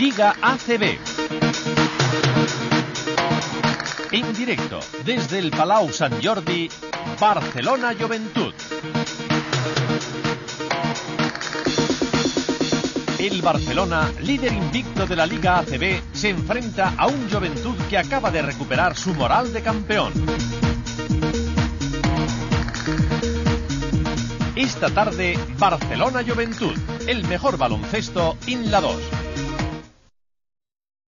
Liga ACB. En directo desde el Palau Sant Jordi, Barcelona Joventut. El Barcelona, líder invicto de la Liga ACB, se enfrenta a un Joventut que acaba de recuperar su moral de campeón. Esta tarde, Barcelona Joventut, el mejor baloncesto en la 2.